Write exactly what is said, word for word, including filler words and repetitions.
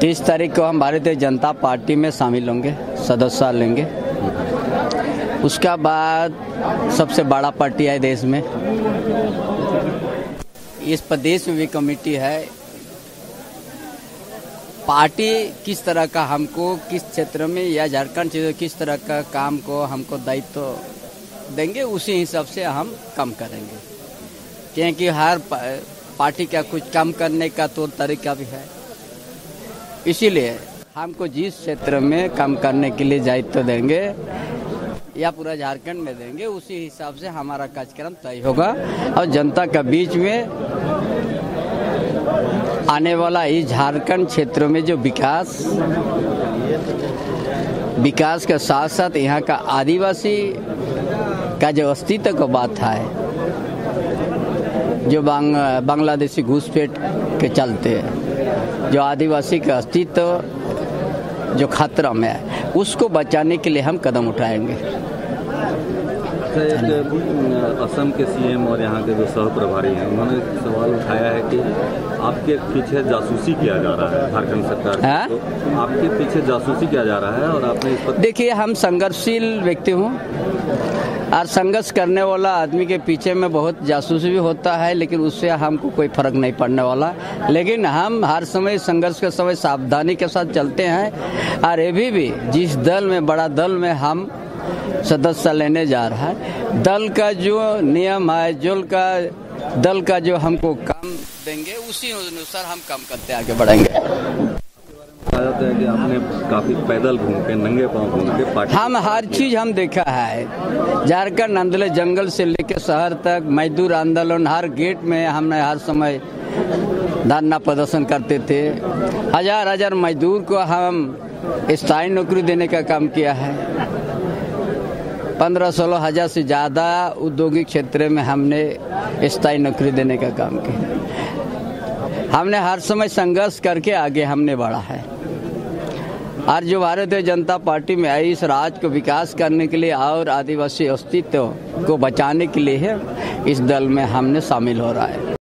तीस तारीख को हम भारतीय जनता पार्टी में शामिल होंगे, सदस्य लेंगे। उसका बाद सबसे बड़ा पार्टी है देश में, इस प्रदेश में भी कमेटी है। पार्टी किस तरह का हमको किस क्षेत्र में या झारखंड क्षेत्र किस तरह का काम को हमको दायित्व तो देंगे, उसी हिसाब से हम काम करेंगे। क्योंकि हर पार्टी का कुछ काम करने का तौर तरीका भी है, इसीलिए हमको जिस क्षेत्र में काम करने के लिए दायित्व तो देंगे या पूरा झारखंड में देंगे, उसी हिसाब से हमारा कार्यक्रम तय होगा। और जनता के बीच में आने वाला इस झारखंड क्षेत्र में जो विकास विकास के साथ साथ यहाँ का आदिवासी का जो अस्तित्व का बात है, जो बांग, बांग्लादेशी घुसपैठ के चलते जो आदिवासी का अस्तित्व जो खतरा में है, उसको बचाने के लिए हम कदम उठाएंगे। एक असम के सीएम और यहाँ के जो सह प्रभारी हैं, उन्होंने सवाल उठाया है कि आपके पीछे जासूसी किया जा रहा है झारखंड सरकार की, तो आपके पीछे जासूसी किया जा रहा है और आपने इस पर... देखिए, हम संघर्षशील व्यक्ति हूँ और संघर्ष करने वाला आदमी के पीछे में बहुत जासूसी भी होता है, लेकिन उससे हमको कोई फर्क नहीं पड़ने वाला। लेकिन हम हर समय संघर्ष के समय सावधानी के साथ चलते हैं। और अभी भी जिस दल में बड़ा दल में हम सदस्य लेने जा रहा है, दल का जो नियम है, जो का दल का जो हमको काम देंगे, उसी अनुसार हम काम करते आगे बढ़ेंगे। बताया है कि आपने काफी पैदल घूम के, नंगे पांव घूम के पार्टी... हम हर चीज हम देखा है। झारखंड आंदोलन जंगल से लेकर शहर तक, मजदूर आंदोलन, हर गेट में हमने हर समय धरना प्रदर्शन करते थे। हजार हजार मजदूर को हम स्थायी नौकरी देने का काम किया है। पंद्रह सोलह हजार से ज़्यादा औद्योगिक क्षेत्र में हमने स्थायी नौकरी देने का काम किया। हमने हर समय संघर्ष करके आगे हमने बढ़ा है। और जो भारतीय जनता पार्टी में आई, इस राज्य को विकास करने के लिए और आदिवासी अस्तित्व को बचाने के लिए है, इस दल में हमने शामिल हो रहा है।